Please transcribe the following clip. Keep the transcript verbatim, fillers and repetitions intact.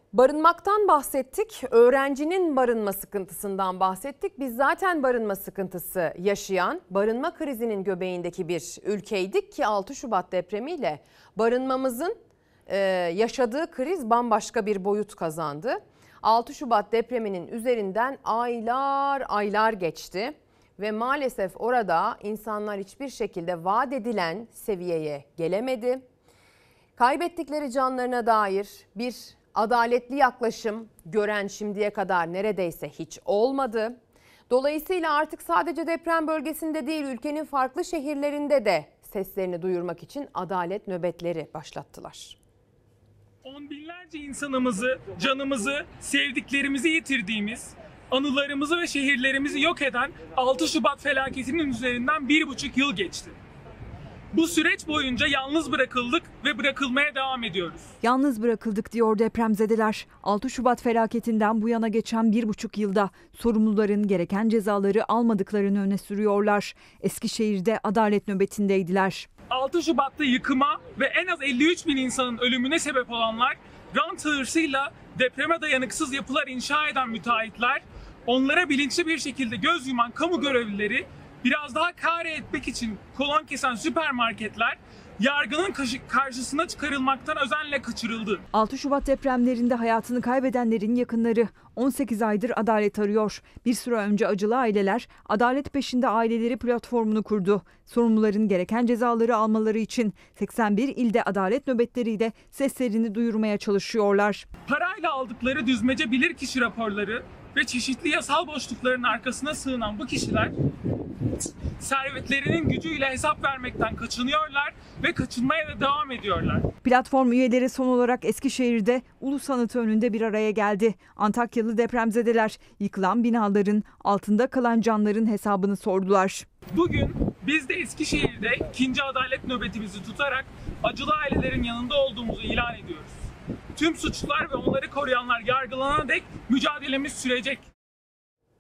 Barınmaktan bahsettik, öğrencinin barınma sıkıntısından bahsettik. Biz zaten barınma sıkıntısı yaşayan, barınma krizinin göbeğindeki bir ülkeydik ki altı Şubat depremiyle barınmamızın e, yaşadığı kriz bambaşka bir boyut kazandı. altı Şubat depreminin üzerinden aylar aylar geçti ve maalesef orada insanlar hiçbir şekilde vaat edilen seviyeye gelemedi. Kaybettikleri canlarına dair bir adaletli yaklaşım gören şimdiye kadar neredeyse hiç olmadı. Dolayısıyla artık sadece deprem bölgesinde değil, ülkenin farklı şehirlerinde de seslerini duyurmak için adalet nöbetleri başlattılar. On binlerce insanımızı, canımızı, sevdiklerimizi yitirdiğimiz, anılarımızı ve şehirlerimizi yok eden altı Şubat felaketinin üzerinden bir buçuk yıl geçti. Bu süreç boyunca yalnız bırakıldık ve bırakılmaya devam ediyoruz. Yalnız bırakıldık diyor depremzedeler. altı Şubat felaketinden bu yana geçen bir buçuk yılda sorumluların gereken cezaları almadıklarını öne sürüyorlar. Eskişehir'de adalet nöbetindeydiler. altı Şubat'ta yıkıma ve en az elli üç bin insanın ölümüne sebep olanlar, rant hırsıyla depreme dayanıksız yapılar inşa eden müteahhitler, onlara bilinçli bir şekilde göz yuman kamu görevlileri, biraz daha kâre etmek için kolon kesen süpermarketler yargının karşısına çıkarılmaktan özenle kaçırıldı. altı Şubat depremlerinde hayatını kaybedenlerin yakınları on sekiz aydır adalet arıyor. Bir süre önce acılı aileler Adalet Peşinde Aileleri platformunu kurdu. Sorumluların gereken cezaları almaları için seksen bir ilde adalet nöbetleriyle seslerini duyurmaya çalışıyorlar. Parayla aldıkları düzmece bilirkişi raporları ve çeşitli yasal boşlukların arkasına sığınan bu kişiler servetlerinin gücüyle hesap vermekten kaçınıyorlar ve kaçınmaya da devam ediyorlar. Platform üyeleri son olarak Eskişehir'de Ulus Anıtı önünde bir araya geldi. Antakyalı depremzedeler yıkılan binaların, altında kalan canların hesabını sordular. Bugün biz de Eskişehir'de ikinci adalet nöbetimizi tutarak acılı ailelerin yanında olduğumuzu ilan ediyoruz. Tüm suçlular ve onları koruyanlar yargılanana dek mücadelemiz sürecek.